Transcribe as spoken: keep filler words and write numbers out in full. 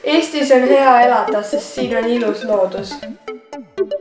Eestis on hea elada, sest siin on ilus loodus.